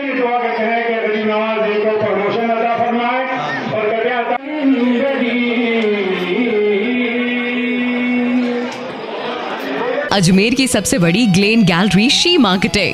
दुआ करते हैं कि गरीब नवाज जी को प्रमोशन अता फरमाए और कहते हैं अजमेर की सबसे बड़ी ग्लेन गैलरी शी मार्केटिंग।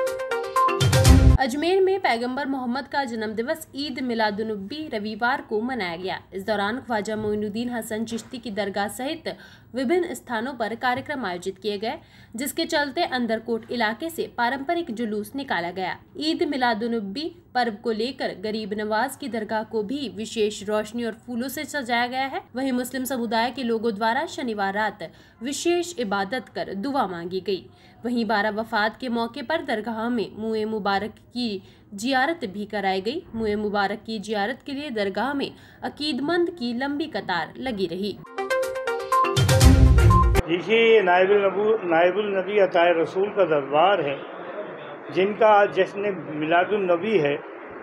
अजमेर में पैगंबर मोहम्मद का जन्म दिवस ईद मिलादुन्नबी रविवार को मनाया गया। इस दौरान ख्वाजा मोइनुद्दीन हसन चिश्ती की दरगाह सहित विभिन्न स्थानों पर कार्यक्रम आयोजित किए गए, जिसके चलते अंदरकोट इलाके से पारंपरिक जुलूस निकाला गया। ईद मिलादुन्नबी पर्व को लेकर गरीब नवाज की दरगाह को भी विशेष रोशनी और फूलों से सजाया गया है। वहीं मुस्लिम समुदाय के लोगों द्वारा शनिवार रात विशेष इबादत कर दुआ मांगी गई। वहीं 12 वफात के मौके पर दरगाह में मुए मुबारक की जियारत भी कराई गई। मुए मुबारक की जियारत के लिए दरगाह में अकीदमंद की लंबी कतार लगी रही। देखिए, नाइबुल नबी अताए रसूल का दरबार है, जिनका आज जश्न मिलादुन्नबी है।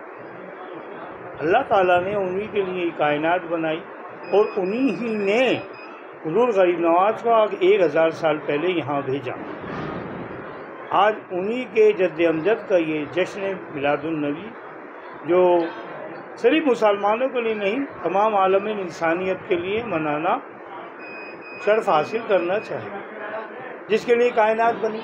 अल्लाह ताला ने उन्हीं के लिए कायनात बनाई और उन्हीं ही ने हुज़ूर गरीब नवाज को 1000 साल पहले यहाँ भेजा। आज उन्हीं के जद्द अमजद का ये जश्न मिलादुन्नबी, जो सिर्फ मुसलमानों के लिए नहीं, तमाम आलम इंसानियत के लिए मनाना शर्फ हासिल करना चाहिए। जिसके लिए कायनात बनी,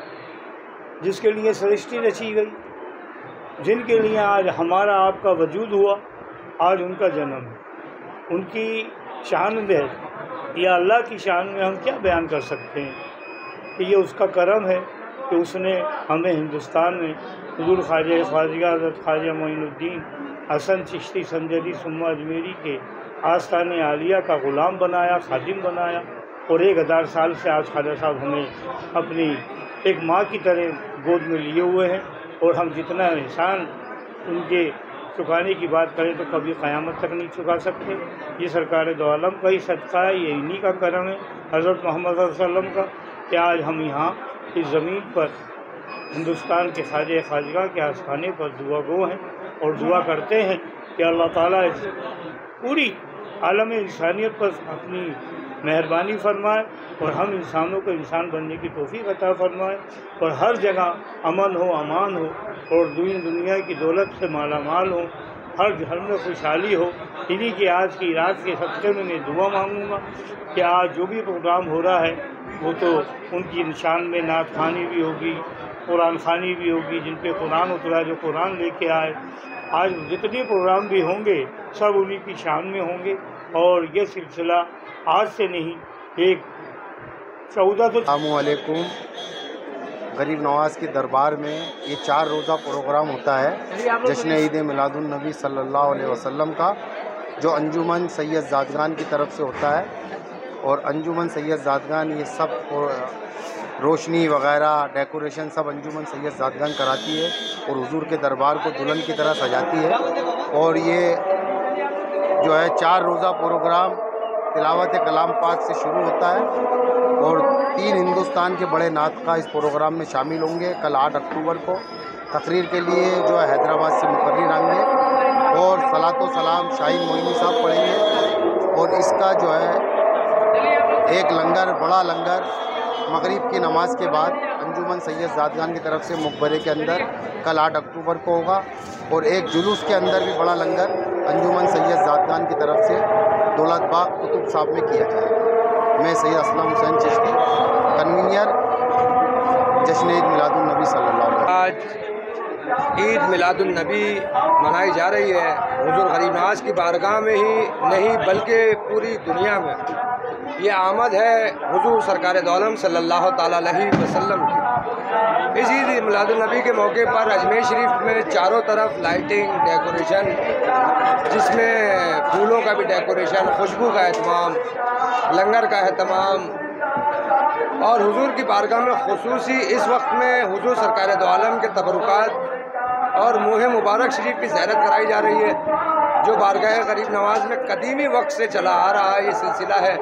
जिसके लिए सृष्टि रची गई, जिनके लिए आज हमारा आपका वजूद हुआ, आज उनका जन्म है। उनकी शान में या अल्लाह की शान में हम क्या बयान कर सकते हैं कि ये उसका करम है कि उसने हमें हिंदुस्तान में हुज़ूर ख्वाजा हज़रत ख्वाजा मोइनुद्दीन हसन चिश्ती संजरी सुम्मा अजमेरी के आस्थान आलिया का ग़ुलाम बनाया, खादिम बनाया। और 1000 साल से आज ख्वाजा साहब हमें अपनी एक माँ की तरह गोद में लिए हुए हैं। और हम जितना एहसान उनके चुकाने की बात करें तो कभी क़यामत तक नहीं चुका सकते। ये सरकार दो आलम का ही सदका है, ये इन्हीं का करम है, हज़रत मोहम्मद सल्लल्लाहु अलैहि वसल्लम का, कि आज हम यहाँ इस ज़मीन पर हिंदुस्तान के ख्वाजा के आस्थाने पर दुआ गो हैं और दुआ करते हैं कि अल्लाह ताला इस पूरी आलम इंसानियत पर अपनी मेहरबानी फरमाए और हम इंसानों को इंसान बनने की तौफीक अता फरमाए और हर जगह अमन हो, अमान हो और दुनिया की दौलत से माला माल हो, हर घर में खुशहाली हो। इन्हीं की आज की रात के सदक़े में मैं दुआ मांगूँगा कि आज जो भी प्रोग्राम हो रहा है वो तो उनकी निशान में नात खानी भी होगी, कुरान खानी भी होगी, जिन पे कुरान उतरा, जो कुरान लेके आए। आज जितने प्रोग्राम भी होंगे सब उन्हीं की शान में होंगे। और ये सिलसिला आज से नहीं, एक 14 गरीब नवाज के दरबार में ये 4 रोज़ा प्रोग्राम होता है जश्न ईद मिलादुन्नबी सल्लल्लाहु अलैहि वसल्लम का, जो अंजुमन सैयद ज़ादगान की तरफ से होता है। और अंजुमन सैयद ज़ादगान ये सब रोशनी वगैरह डेकोरेशन सब अंजुमन सैयद ज़ादगान कराती है और हुजूर के दरबार को दुल्हन की तरह सजाती है। और ये जो है 4 रोज़ा प्रोग्राम तिलावत कलाम पाक से शुरू होता है और 3 हिंदुस्तान के बड़े नातख़्वाह इस प्रोग्राम में शामिल होंगे। कल 8 अक्टूबर को तकरीर के लिए जो है हैदराबाद से मुकर्रिर आएंगे और सलातो सलाम शाहीन मोइनी साहब पढ़ेंगे। और इसका जो है एक लंगर, बड़ा लंगर मगरिब की नमाज के बाद अंजुमन सैयद ज़ादगान की तरफ से मकबरे के अंदर कल 8 अक्टूबर को होगा। और एक जुलूस के अंदर भी बड़ा लंगर अंजुमन सैयद ज़ादगान की तरफ से दौलत बाग कुतुब साहब में किया जाएगा। मैं सैयद असलम हुसैन चिश्ती, कन्वीनियर जश्न ईद मिलादुन्नबी सल्लल्लाहु अलैहि वसल्लम। आज ईद मिलादुन्नबी मनाई जा रही है हुज़ूर गरीब नवाज की बारगाह में ही नहीं बल्कि पूरी दुनिया में। ये आमद है हुज़ूर सरकार दो आलम सल्लल्लाहु ताला अलैहि वसल्लम की। इस ईद मिलादुन्नबी के मौके पर अजमेर शरीफ में चारों तरफ लाइटिंग, डेकोरेशन, जिसमें फूलों का भी डेकोरेशन, खुशबू का एहतमाम, लंगर का एहतमाम और हुजूर की बारगाह में खुसूसी इस वक्त में हुजूर सरकार दो आलम के तबरुकात और मुहे मुबारक शरीफ की ज़ियारत कराई जा रही है, जो बारगाह गरीब नवाज में कदीमी वक्त से चला आ रहा है। ये सिलसिला है।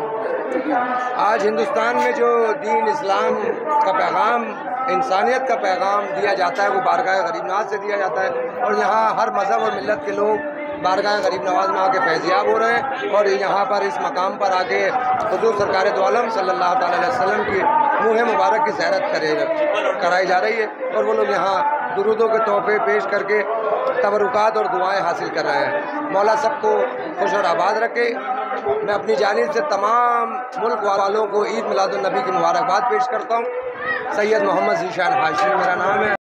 आज हिंदुस्तान में जो दीन इस्लाम का पैगाम, इंसानियत का पैगाम दिया जाता है वो बारगाह गरीब नवाज से दिया जाता है। और यहाँ हर मज़हब और मिल्लत के लोग बारगाह गरीब नवाज में आके फैज़याब हो रहे हैं और यहाँ पर इस मकाम पर आके हुज़ूर सरकार दो आलम सल्लल्लाहु अलैहि वसल्लम की मुहे मुबारक की ज़ियारत कराई जा रही है। और वो लोग यहाँ दुरूदों के तोहफे पेश करके तबरुकात और दुआएं हासिल कर रहे हैं। मौला सबको खुश और आबाद रखे। मैं अपनी जानिब से तमाम मुल्क वालों को ईद मिलादुन नबी की मुबारकबाद पेश करता हूँ। सैयद मोहम्मद ज़ीशान हाशिमी मेरा नाम है।